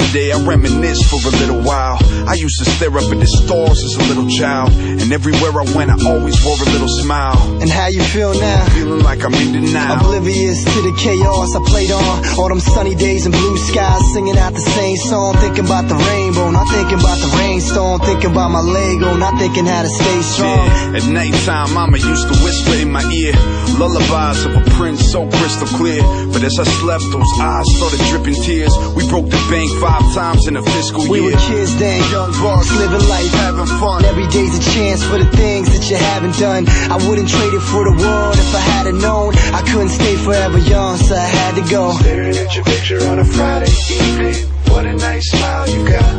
yesterday, I reminisce for a little while. I used to stare up at the stars as a little child, and everywhere I went I always wore a little smile. And how you feel now? Feeling like I'm in denial, oblivious to the chaos I played on. All them sunny days and blue skies, singing out the same song. Thinking about the rainbow, not thinking about the rainstorm. Thinking about my Lego, not thinking how to stay strong. Yeah. At nighttime mama used to whisper in my ear lullabies of a prince so crystal clear. But as I slept, those eyes started dripping tears. We broke the bank 5 times in a fiscal year. We were kids then, young bucks, living life, having fun. Every day's a chance for the things that you haven't done. I wouldn't trade it for the world if I had it known. I couldn't stay forever young, so I had to go. Staring at your picture on a Friday evening. What a nice smile you got.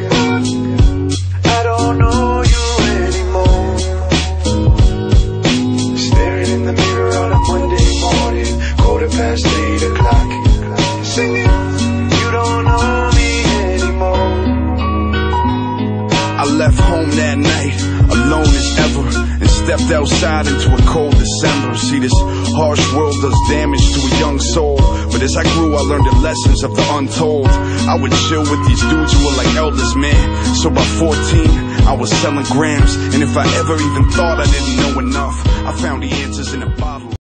I don't know you anymore. Staring in the mirror on a Monday morning, 8:15, singing, you don't know me anymore. I left home that night, alone as ever, and stepped outside into a cold December. See, this harsh world does damage to a young soul, but as I grew I learned the lessons of the untold. I would chill with these dudes who were like elders, man. So by 14 I was selling grams, and if I ever even thought I didn't know enough, I found the answers in a bottle.